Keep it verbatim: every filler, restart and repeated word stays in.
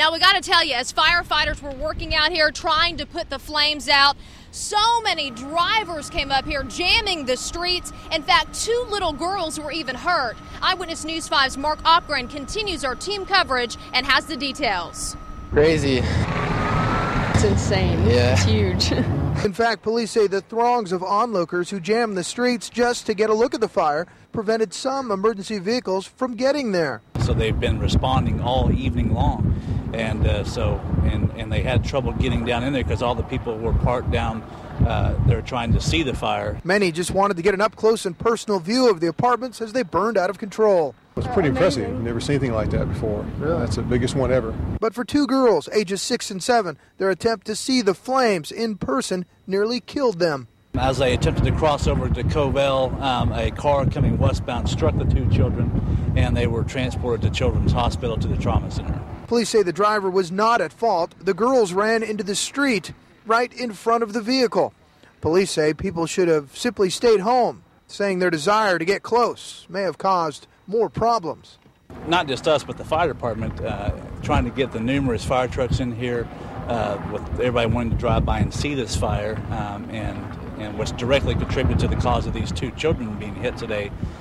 Now, we got to tell you, as firefighters were working out here trying to put the flames out, so many drivers came up here jamming the streets. In fact, two little girls were even hurt. Eyewitness News five's Mark Opgren continues our team coverage and has the details. Crazy. It's insane. Yeah. It's huge. In fact, police say the throngs of onlookers who jammed the streets just to get a look at the fire prevented some emergency vehicles from getting there. So they've been responding all evening long, and uh, so and, and they had trouble getting down in there because all the people were parked down uh, there trying to see the fire. Many just wanted to get an up-close and personal view of the apartments as they burned out of control. It was pretty impressive. Never seen anything like that before. Really? That's the biggest one ever. But for two girls, ages six and seven, their attempt to see the flames in person nearly killed them. As they attempted to cross over to Covell, um, a car coming westbound struck the two children, and they were transported to Children's Hospital to the trauma center. Police say the driver was not at fault. The girls ran into the street right in front of the vehicle. Police say people should have simply stayed home, saying their desire to get close may have caused more problems. Not just us, but the fire department, uh, trying to get the numerous fire trucks in here, uh, with everybody wanting to drive by and see this fire, um, and, and which directly contributed to the cause of these two children being hit today.